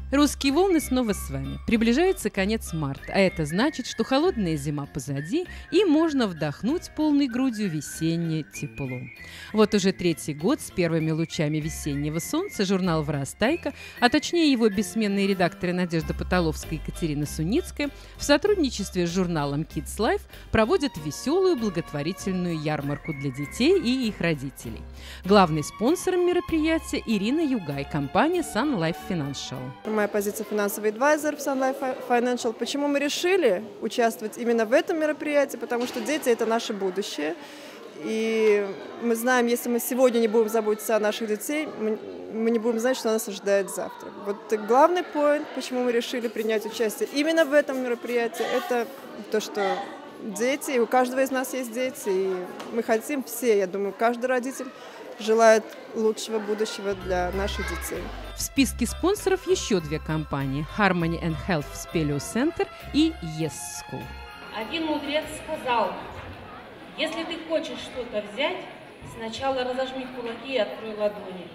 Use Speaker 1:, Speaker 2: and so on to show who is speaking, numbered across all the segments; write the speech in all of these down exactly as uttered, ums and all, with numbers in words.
Speaker 1: Русские волны снова с вами. Приближается конец марта, а это значит, что холодная зима позади, и можно вдохнуть полной грудью весеннее тепло. Вот уже третий год с первыми лучами весеннего солнца журнал «Вырастайка», а точнее его бессменные редакторы Надежда Потоловская и Екатерина Суницкая, в сотрудничестве с журналом Kids Life проводят веселую благотворительную ярмарку для детей и их родителей. Главный спонсором мероприятия Ирина Югай, компания Sun Life Financial.
Speaker 2: Моя позиция финансовый адвайзер в Sun Life Financial. Почему мы решили участвовать именно в этом мероприятии? Потому что дети – это наше будущее. И мы знаем, если мы сегодня не будем заботиться о наших детей, мы, мы не будем знать, что нас ожидает завтра. Вот главный поинт, почему мы решили принять участие именно в этом мероприятии, это то, что дети, и у каждого из нас есть дети, и мы хотим все, я думаю, каждый родитель желает лучшего будущего для наших детей.
Speaker 1: В списке спонсоров еще две компании – Harmony and Health Speleo Center и Yes School.
Speaker 3: Один мудрец сказал: если ты хочешь что-то взять, сначала разожми кулаки и открой ладони.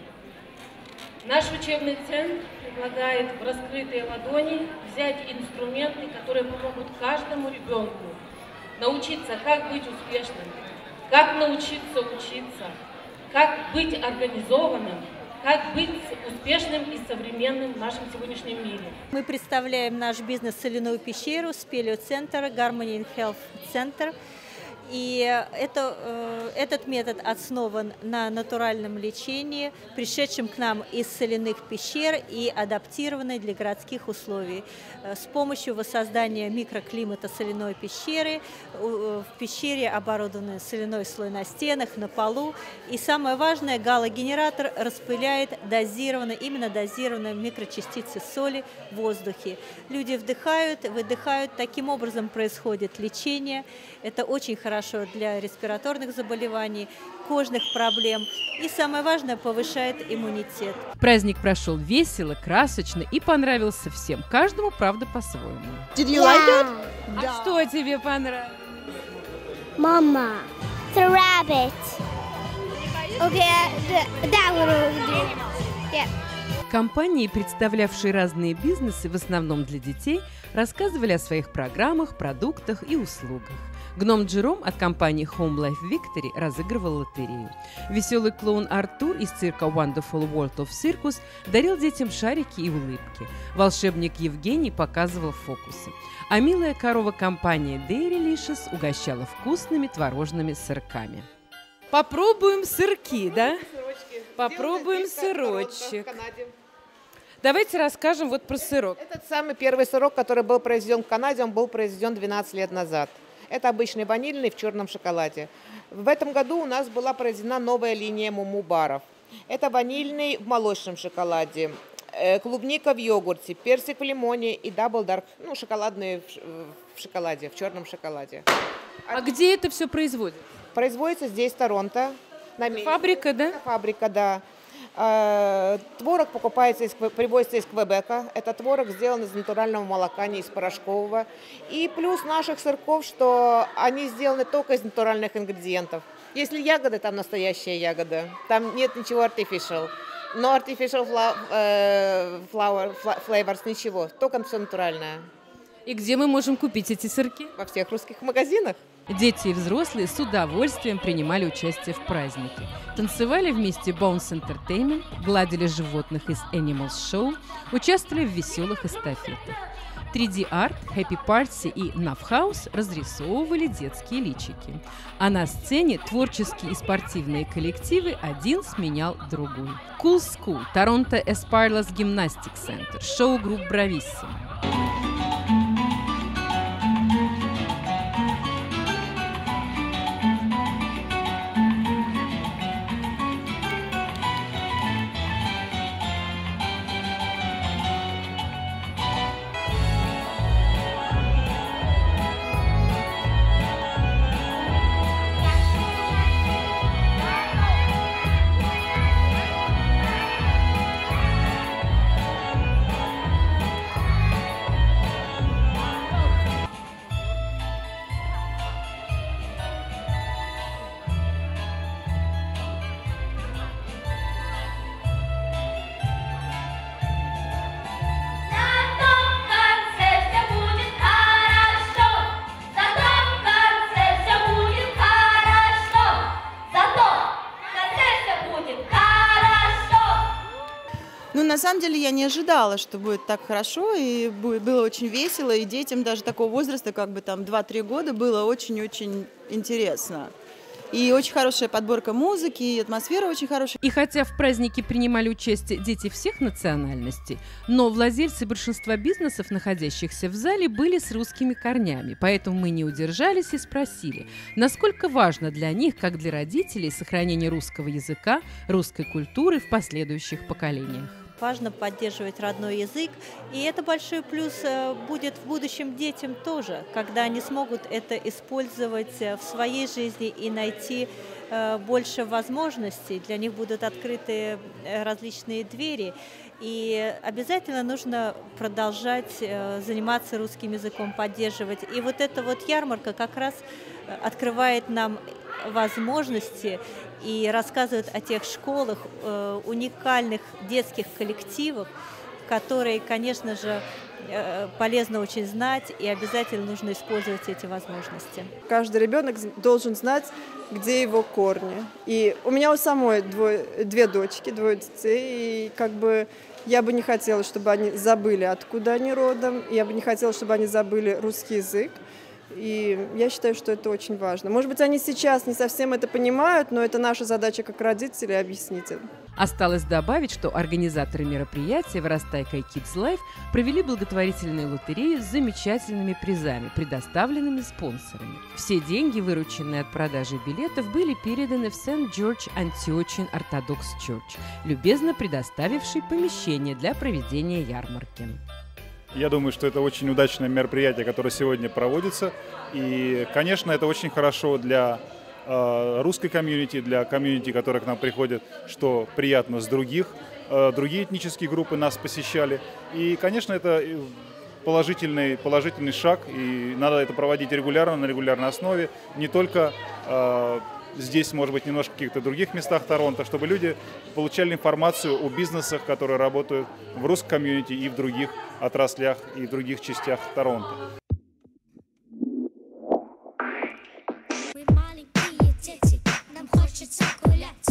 Speaker 3: Наш учебный центр предлагает в раскрытые ладони взять инструменты, которые помогут каждому ребенку научиться, как быть успешным, как научиться учиться, как быть организованным, как быть успешным и современным в нашем сегодняшнем мире.
Speaker 4: Мы представляем наш бизнес «Соляную пещеру», Speleo Center, Harmony and Health Center. И это, этот метод основан на натуральном лечении, пришедшем к нам из соляных пещер и адаптированной для городских условий. С помощью воссоздания микроклимата соляной пещеры, в пещере оборудован соляной слой на стенах, на полу. И самое важное, галогенератор распыляет дозированно, именно дозированные микрочастицы соли в воздухе. Люди вдыхают, выдыхают, таким образом происходит лечение. Это очень хорошо для респираторных заболеваний, кожных проблем и, самое важное, повышает иммунитет.
Speaker 1: Праздник прошел весело, красочно и понравился всем. Каждому, правда, по-своему.
Speaker 5: Did you like it?
Speaker 1: А что тебе понравилось?
Speaker 6: Mama, the rabbit. Okay, that would do. Yeah.
Speaker 1: Компании, представлявшие разные бизнесы, в основном для детей, рассказывали о своих программах, продуктах и услугах. Гном Джером от компании Home Life Victory разыгрывал лотерею. Веселый клоун Артур из цирка Wonderful World of Circus дарил детям шарики и улыбки. Волшебник Евгений показывал фокусы. А милая корова компания Dairylicious угощала вкусными творожными сырками. Попробуем сырки, да?
Speaker 5: Сырочки.
Speaker 1: Попробуем сырочек. Давайте расскажем вот про сырок.
Speaker 5: Этот самый первый сырок, который был произведен в Канаде, он был произведен двенадцать лет назад. Это обычный ванильный в черном шоколаде. В этом году у нас была произведена новая линия муму-баров. Это ванильный в молочном шоколаде, клубника в йогурте, персик в лимоне и дабл дарк, ну, шоколадные в шоколаде, в черном шоколадде.
Speaker 1: А где это все производится?
Speaker 5: Производится здесь, в Торонто. На
Speaker 1: Фабрика, да?
Speaker 5: Фабрика, да. Творог покупается, из, привозится из Квебека. Это творог сделан из натурального молока, не из порошкового. И плюс наших сырков, что они сделаны только из натуральных ингредиентов. Если ягоды, там настоящая ягода. Там нет ничего artificial. Но artificial flower, flavors, ничего. Только все натуральное.
Speaker 1: И где мы можем купить эти сырки?
Speaker 5: Во всех русских магазинах.
Speaker 1: Дети и взрослые с удовольствием принимали участие в празднике. Танцевали вместе Bones Entertainment, гладили животных из Animals Show, участвовали в веселых эстафетах. три дэ Art, Happy Party и Nuff House разрисовывали детские личики. А на сцене творческие и спортивные коллективы один сменял другой. Cool School, Toronto Esparlas Gymnastic Center, шоу-групп Bravissimo.
Speaker 7: на самом деле я не ожидала, что будет так хорошо, и было очень весело, и детям даже такого возраста, как бы там два-три года, было очень-очень интересно. И очень хорошая подборка музыки, и атмосфера очень хорошая.
Speaker 1: И хотя в празднике принимали участие дети всех национальностей, но владельцы большинства бизнесов, находящихся в зале, были с русскими корнями. Поэтому мы не удержались и спросили, насколько важно для них, как для родителей, сохранение русского языка, русской культуры в последующих поколениях.
Speaker 4: Важно поддерживать родной язык, и это большой плюс будет в будущем детям тоже, когда они смогут это использовать в своей жизни и найти больше возможностей, для них будут открыты различные двери, и обязательно нужно продолжать заниматься русским языком, поддерживать. И вот эта вот ярмарка как раз открывает нам возможности и рассказывает о тех школах, э, уникальных детских коллективах, которые, конечно же, э, полезно очень знать, и обязательно нужно использовать эти возможности.
Speaker 2: Каждый ребенок должен знать, где его корни. И у меня у самой двое, две дочки, двое детей, и как бы я бы не хотела, чтобы они забыли, откуда они родом, я бы не хотела, чтобы они забыли русский язык. И я считаю, что это очень важно. Может быть, они сейчас не совсем это понимают, но это наша задача как родителей объяснить им.
Speaker 1: Осталось добавить, что организаторы мероприятия «Вырастайка» и Kids Life провели благотворительную лотерею с замечательными призами, предоставленными спонсорами. Все деньги, вырученные от продажи билетов, были переданы в Сент-Джордж Антиочин Ортодокс Чёрч, любезно предоставивший помещение для проведения ярмарки.
Speaker 8: Я думаю, что это очень удачное мероприятие, которое сегодня проводится. И, конечно, это очень хорошо для э, русской комьюнити, для комьюнити, которые к нам приходят, что приятно с других. Э, другие этнические группы нас посещали. И, конечно, это положительный, положительный шаг, и надо это проводить регулярно, на регулярной основе. Не только э, здесь, может быть, немножко в каких-то других местах Торонто, чтобы люди получали информацию о бизнесах, которые работают в русском комьюнити и в других отраслях, и в других частях Торонто.
Speaker 6: Мы маленькие дети, нам хочется гулять.